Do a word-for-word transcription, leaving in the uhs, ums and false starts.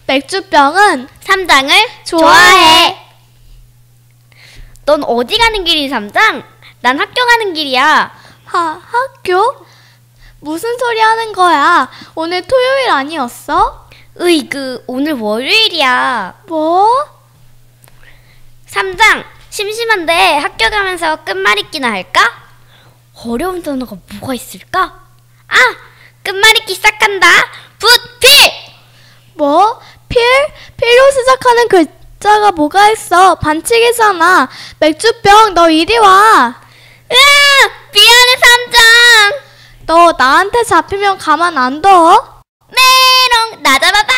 맥주병은 삼장을 좋아해. 넌 어디 가는 길이, 삼장? 난 학교 가는 길이야. 하, 학교? 무슨 소리 하는 거야? 오늘 토요일 아니었어? 으이그, 오늘 월요일이야. 뭐? 삼장, 심심한데 학교 가면서 끝말잇기나 할까? 어려운 단어가 뭐가 있을까? 아! 끝말잇기 시작한다. 붓필! 뭐? 필? 필로 시작하는 글자가 뭐가 있어? 반칙이잖아. 맥주병, 너 이리 와. 으아! 미안해, 삼장! 너 나한테 잡히면 가만 안 둬. 메롱! 나 잡아